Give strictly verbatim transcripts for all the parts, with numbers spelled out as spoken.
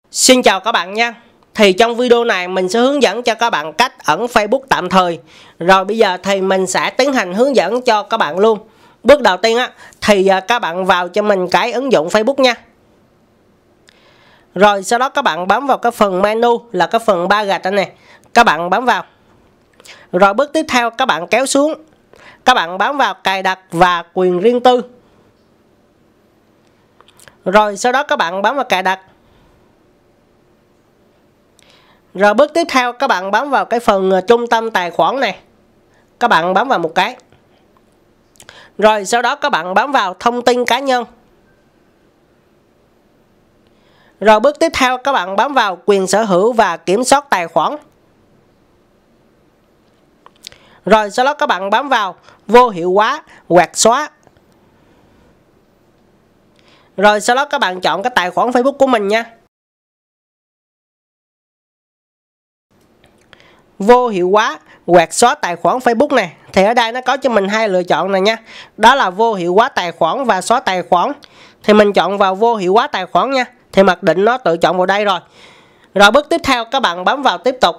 Xin chào các bạn nha. Thì trong video này mình sẽ hướng dẫn cho các bạn cách ẩn Facebook tạm thời. Rồi bây giờ thì mình sẽ tiến hành hướng dẫn cho các bạn luôn. Bước đầu tiên á thì các bạn vào cho mình cái ứng dụng Facebook nha. Rồi sau đó các bạn bấm vào cái phần menu là cái phần ba gạch đây này. Các bạn bấm vào. Rồi bước tiếp theo các bạn kéo xuống. Các bạn bấm vào cài đặt và quyền riêng tư. Rồi sau đó các bạn bấm vào cài đặt. Rồi bước tiếp theo các bạn bấm vào cái phần trung tâm tài khoản này. Các bạn bấm vào một cái. Rồi sau đó các bạn bấm vào thông tin cá nhân. Rồi bước tiếp theo các bạn bấm vào quyền sở hữu và kiểm soát tài khoản. Rồi sau đó các bạn bấm vào vô hiệu hóa hoặc xóa. Rồi sau đó các bạn chọn cái tài khoản Facebook của mình nha. Vô hiệu hóa hoặc xóa tài khoản Facebook này. Thì ở đây nó có cho mình hai lựa chọn này nha. Đó là vô hiệu hóa tài khoản và xóa tài khoản. Thì mình chọn vào vô hiệu hóa tài khoản nha. Thì mặc định nó tự chọn vào đây rồi. Rồi bước tiếp theo các bạn bấm vào tiếp tục.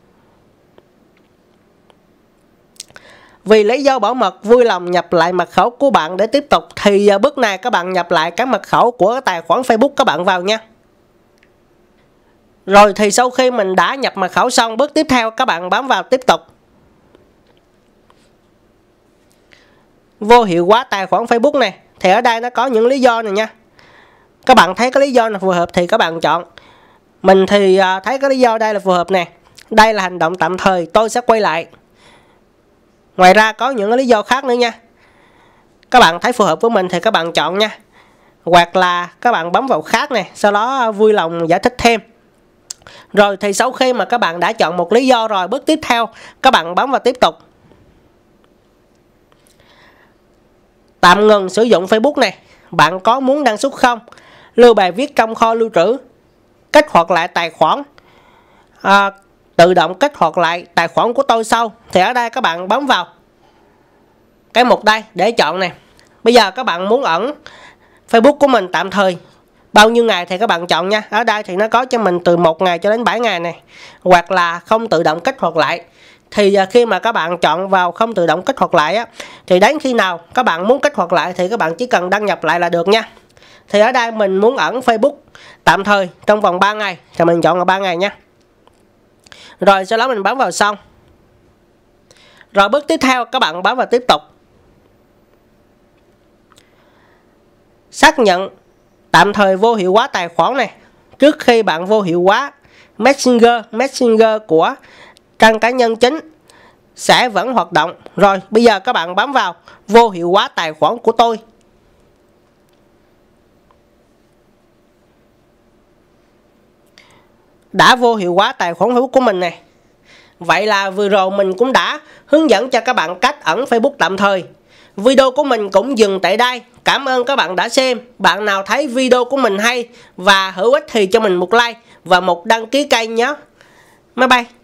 Vì lý do bảo mật vui lòng nhập lại mật khẩu của bạn để tiếp tục. Thì bước này các bạn nhập lại cái mật khẩu của tài khoản Facebook các bạn vào nha. Rồi thì sau khi mình đã nhập mật khẩu xong, bước tiếp theo các bạn bấm vào tiếp tục. Vô hiệu hóa tài khoản Facebook này. Thì ở đây nó có những lý do này nha. Các bạn thấy cái lý do nào phù hợp thì các bạn chọn. Mình thì thấy cái lý do đây là phù hợp nè. Đây là hành động tạm thời, tôi sẽ quay lại. Ngoài ra có những lý do khác nữa nha. Các bạn thấy phù hợp với mình thì các bạn chọn nha. Hoặc là các bạn bấm vào khác nè, sau đó vui lòng giải thích thêm. Rồi thì sau khi mà các bạn đã chọn một lý do rồi, bước tiếp theo các bạn bấm vào tiếp tục. Tạm ngừng sử dụng Facebook này. Bạn có muốn đăng xuất không? Lưu bài viết trong kho lưu trữ. Kích hoạt lại tài khoản. À, tự động kích hoạt lại tài khoản của tôi sau. Thì ở đây các bạn bấm vào cái mục đây để chọn này. Bây giờ các bạn muốn ẩn Facebook của mình tạm thời bao nhiêu ngày thì các bạn chọn nha. Ở đây thì nó có cho mình từ một ngày cho đến bảy ngày này. Hoặc là không tự động kích hoạt lại. Thì khi mà các bạn chọn vào không tự động kích hoạt lại á, thì đến khi nào các bạn muốn kích hoạt lại thì các bạn chỉ cần đăng nhập lại là được nha. Thì ở đây mình muốn ẩn Facebook tạm thời trong vòng ba ngày thì mình chọn là ba ngày nha. Rồi sau đó mình bấm vào xong. Rồi bước tiếp theo các bạn bấm vào tiếp tục. Xác nhận tạm thời vô hiệu hóa tài khoản này. Trước khi bạn vô hiệu hóa, Messenger, Messenger của trang cá nhân chính sẽ vẫn hoạt động. Rồi bây giờ các bạn bấm vào vô hiệu hóa tài khoản của tôi. Đã vô hiệu hóa tài khoản Facebook của mình này. Vậy là vừa rồi mình cũng đã hướng dẫn cho các bạn cách ẩn Facebook tạm thời. Video của mình cũng dừng tại đây. Cảm ơn các bạn đã xem. Bạn nào thấy video của mình hay và hữu ích thì cho mình một like và một đăng ký kênh nhé. Bye bye.